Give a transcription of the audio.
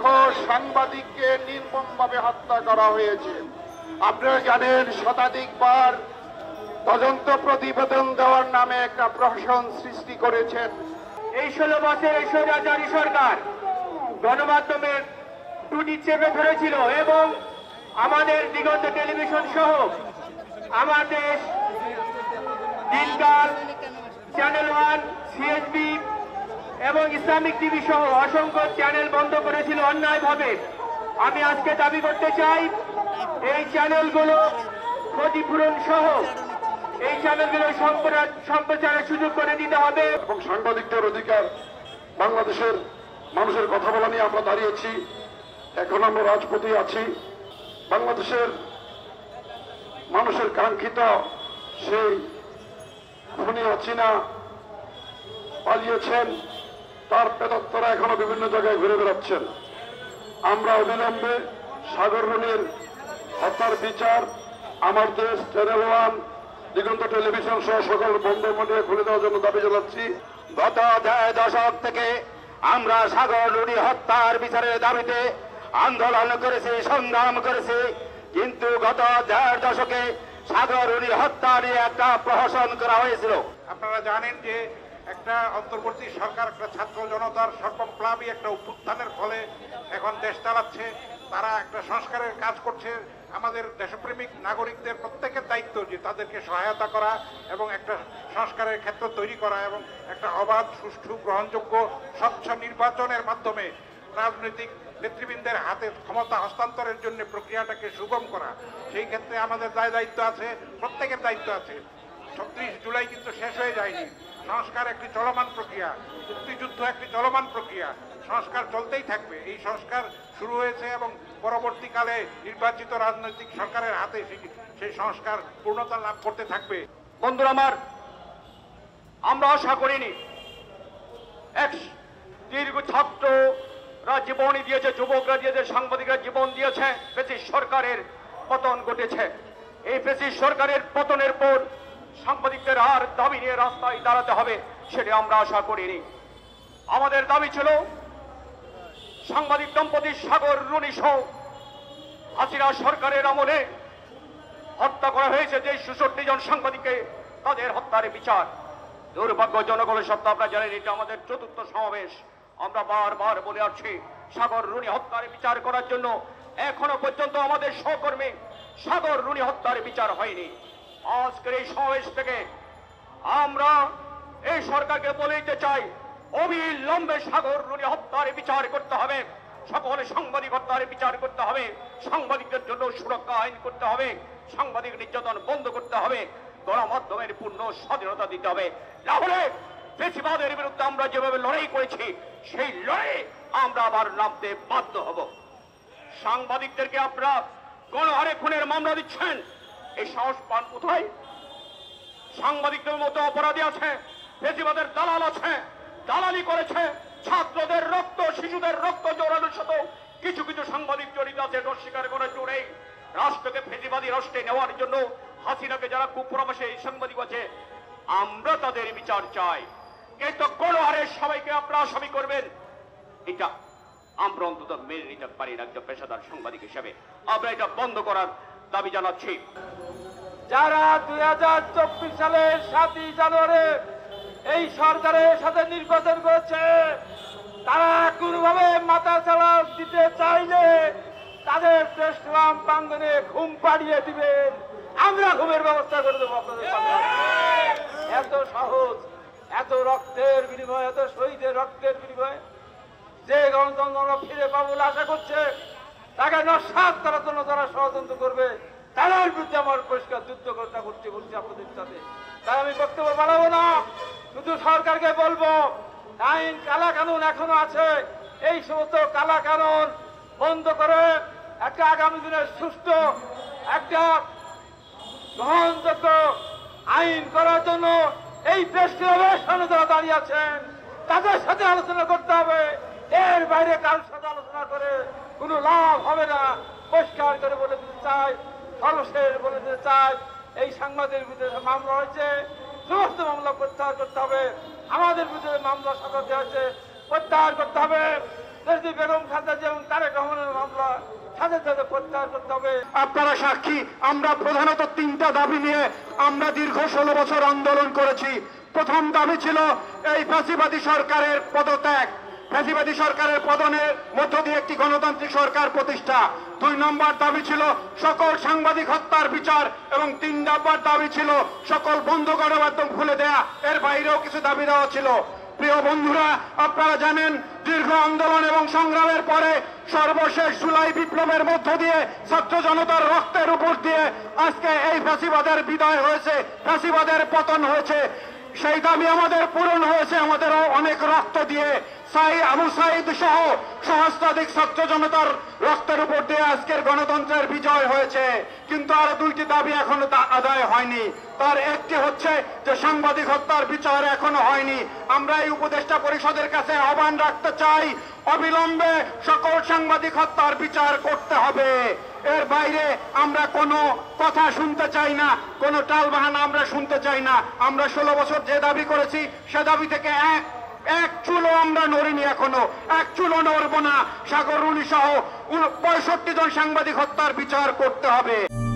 সাংবাদিককে নির্মমভাবে হত্যা করা হয়েছে। আপনারা জানেন শতাধিকবার তদন্ত প্রতিবেদন দেওয়ার নামে একটা প্রহসন সৃষ্টি করেছেন। এই 16 বছর এই স্বৈরাচারী সরকার গণমাধ্যমের টুটি চেপে ধরেছিল এবং আমাদের দিগন্ত টেলিভিশন সহ আমাদের দিনকাল, চ্যানেল 1, সিএসবি এবং ইসলামিক টিভি সহ অসংখ্য চ্যানেল বন্ধ করেছিল অন্যায়ভাবে। আমি আজকে দাবি করতে চাই এই চ্যানেলগুলো ক্ষতিপূরণ সহ এই চ্যানেলগুলো সম্প্রচারের সুযোগ করে দিতে হবে এবং সাংবাদিকদের অধিকার, বাংলাদেশের মানুষের কথা বলা নিয়ে আমরা দাঁড়িয়েছি। এখন আমরা রাজপথে আছি। বাংলাদেশের মানুষের কাঙ্ক্ষিত সেই খুনি হাসিনা পালিয়েছেন, তার প্রেতাত্মারা এখনো বিভিন্ন জায়গায় ঘুরে বেড়াচ্ছেন। আমরা অবিলম্বে সাগর রুনির হত্যার বিচার, আমার দেশ, চ্যানেল 1, দিগন্ত টেলিভিশন সহ সকল বন্ধ মিডিয়া খুলে দেওয়ার জন্য দাবি জানাচ্ছি। গত 1.5 দশক থেকে আমরা সাগর রুনি হত্যার বিচারের দাবিতে আন্দোলন করেছি, সংগ্রাম করেছি, কিন্তু গত 1.5 দশকে সাগর রুনি হত্যা নিয়ে একটা প্রহসন করা হয়েছিল। আপনারা জানেন যে একটা অন্তর্বর্তী সরকার, একটা ছাত্র জনতার সর্বপ্লাবী একটা অভ্যুত্থানের ফলে এখন দেশ চালাচ্ছে। তারা একটা সংস্কারের কাজ করছে। আমাদের দেশপ্রেমিক নাগরিকদের প্রত্যেকের দায়িত্ব যে তাদেরকে সহায়তা করা এবং একটা সংস্কারের ক্ষেত্র তৈরি করা এবং একটা অবাধ, সুষ্ঠু, গ্রহণযোগ্য, স্বচ্ছ নির্বাচনের মাধ্যমে রাজনৈতিক নেতৃবৃন্দের হাতে ক্ষমতা হস্তান্তরের জন্য প্রক্রিয়াটাকে সুগম করা। সেই ক্ষেত্রে আমাদের দায়িত্ব আছে, প্রত্যেকের দায়িত্ব আছে। 36 জুলাই কিন্তু শেষ হয়ে যায়নি। সংস্কার একটি চলমান প্রক্রিয়া, মুক্তিযুদ্ধ একটি চলমান প্রক্রিয়া। সংস্কার চলতেই থাকবে। এই সংস্কার শুরু হয়েছে এবং পরবর্তীকালে নির্বাচিত রাজনৈতিক সরকারের হাতে সেই সংস্কার পূর্ণতা লাভ করতে থাকবে। বন্ধুরা আমার, আমরা আশা করিনি এক দীর্ঘ ছাত্ররা জীবনই দিয়েছে, যুবকরা দিয়েছে, সাংবাদিকরা জীবন দিয়েছে, ফ্যাসিস্ট সরকারের পতন ঘটেছে। এই ফ্যাসিস্ট সরকারের পতনের পর সাংবাদিকদের আর দাবি নিয়ে রাস্তায় দাঁড়াতে হবে সেটা আমরা আশা করিনি। আমাদের দাবি ছিল সাংবাদিক দম্পতি সাগর রুনি সহ হাসিনা সরকারের আমলে হত্যা করা হয়েছে যে 66 জন সাংবাদিককে, তাদের হত্যার বিচার। দুর্ভাগ্য জনগণের সত্য আপনারা জানেন এটা আমাদের 4র্থ সমাবেশ। আমরা বারবার বলে আসছি সাগর রুনি হত্যার বিচার করার জন্য এখনো পর্যন্ত আমাদের সহকর্মী সাগর রুনি হত্যার বিচার হয়নি। আজকের এই সমাবেশ থেকে আমরা এই সরকারকে বলে দিতে চাই অবিলম্বে সাগর রুনি হত্যার বিচার করতে হবে, সকল সাংবাদিক হত্যার বিচার করতে হবে, সাংবাদিকদের জন্য সুরক্ষা আইন করতে হবে, সাংবাদিক নির্যাতন বন্ধ করতে হবে, গণমাধ্যমের পূর্ণ স্বাধীনতা দিতে হবে। না হলে ফ্যাসিবাদের বিরুদ্ধে আমরা যেভাবে লড়াই করেছি সেই লড়াই আমরা আবার নামতে বাধ্য হব। সাংবাদিকদেরকে আপনারা গণহারে খুনের মামলা দিচ্ছেন, এই সাহস পান কোথায়? সাংবাদিকদের মতো অপরাধী আছে, ফ্যাসিবাদের দালাল আছে, দালালি করেছে, ছাত্রদের রক্ত, শিশুদের রক্ত জোরানোর সাথে কিছু কিছু সাংবাদিক জড়িত আছে, অস্বীকার করার জোরেই রাষ্ট্রকে ফ্যাসিবাদী রাষ্ট্রে নেওয়ার জন্য হাসিনাকে যারা কুপ্রবাসে এই সাংবাদিক আছে, আমরা তাদের বিচার চাই। কিন্তু গণহারে সবাইকে আপনারা আসামি করবেন, এটা আমরা অন্তত মেনে নিতে পারি না। একজন পেশাদার সাংবাদিক হিসেবে আমরা এটা বন্ধ করার দাবি জানাচ্ছি। যারা 2024 সালের 7 জানুয়ারি এই সরকারের সাথে নির্বাচন করেছে, তারা কোনোভাবে মাথা চালা দিতে চাইলে তাদের প্রেস ক্লাব প্রাঙ্গনে ঘুম পাড়িয়ে দিবেন, আমরা ঘুমের ব্যবস্থা করে দেবো আপনাদের সাথে। এত সহজ, এত রক্তের বিনিময়, এত শহীদের রক্তের বিনিময় যে গণতন্ত্র ফিরে পাবো বলে আশা করছে, তাকে নস্যাৎ করার জন্য যারা ষড়যন্ত্র করবে তাদের বিরুদ্ধে আমার পরিষ্কার যুদ্ধ করতে বলছি আপনাদের সাথে। তাই আমি বক্তব্য বাড়াবো না, শুধু সরকারকে বলবো আইন কালা কানুন এখনো আছে, এই সমস্ত কালা কানুন বন্ধ করে একটা আগামী দিনের সুস্থ একটা গ্রহণযোগ্য আইন করার জন্য এই প্রেস ক্লাবের সামনে যারা দাঁড়িয়ে আছেন তাদের সাথে আলোচনা করতে হবে। এর বাইরে কারোর সাথে আলোচনা করে কোনো লাভ হবে না। পরিষ্কার করে বলে দিতে চাই, সর্বশেষ বলে দিতে চাই, এই সাংবাদিকের বিরুদ্ধে মামলা হয়েছে, সমস্ত মামলা প্রত্যাহার করতে হবে। আমাদের বিরুদ্ধে মামলা সকল দেওয়া হয়েছে প্রত্যাহার করতে হবে। দেশটি বেগম খালেদা জিয়া এবং তারেক রহমানের মামলা সাথে সাথে প্রত্যাহার করতে হবে। আপনারা সাক্ষী, আমরা প্রধানত 3টা দাবি নিয়ে আমরা দীর্ঘ 16 বছর আন্দোলন করেছি। প্রথম দাবি ছিল এই ফ্যাসিবাদী সরকারের পদত্যাগ, ফ্যাসিবাদী সরকারের পতনের মধ্য দিয়ে একটি গণতান্ত্রিক সরকার প্রতিষ্ঠা। 2 নম্বর দাবি ছিল সকল সাংবাদিক হত্যার বিচার এবং 3 নম্বর দাবি ছিল সকল বন্ধ গণমাধ্যম খুলে দেয়া। এর বাইরেও কিছু দাবি দেওয়া ছিল। প্রিয় বন্ধুরা, আপনারা জানেন দীর্ঘ আন্দোলন এবং সংগ্রামের পরে সর্বশেষ জুলাই বিপ্লবের মধ্য দিয়ে ছাত্র জনতার রক্তের উপর দিয়ে আজকে এই ফ্যাসিবাদের বিদায় হয়েছে, ফ্যাসিবাদের পতন হয়েছে। সেই দাবি আমাদের পূরণ হয়েছে আমাদেরও অনেক রক্ত দিয়ে। আবু সাইদ সহ সহস্রাধিক ছাত্র জনতার রক্তের উপর দিয়ে আজকের গণতন্ত্রের বিজয় হয়েছে। কিন্তু আরো 2টি দাবি এখনো আদায় হয়নি। তার একটি হচ্ছে যে সাংবাদিক হত্যার বিচার এখনো হয়নি। আমরা এই উপদেষ্টা পরিষদের কাছে আহ্বান রাখতে চাই, অবিলম্বে সকল সাংবাদিক হত্যার বিচার করতে হবে। এর বাইরে আমরা কোনো কথা শুনতে চাই না, কোনো টালবাহানা আমরা শুনতে চাই না। আমরা 16 বছর যে দাবি করেছি সে দাবি থেকে এক চুলও আমরা নড়িনি, এখনো এক চুলও নড়ব না। সাগর রুনি সহ 65 জন সাংবাদিক হত্যার বিচার করতে হবে।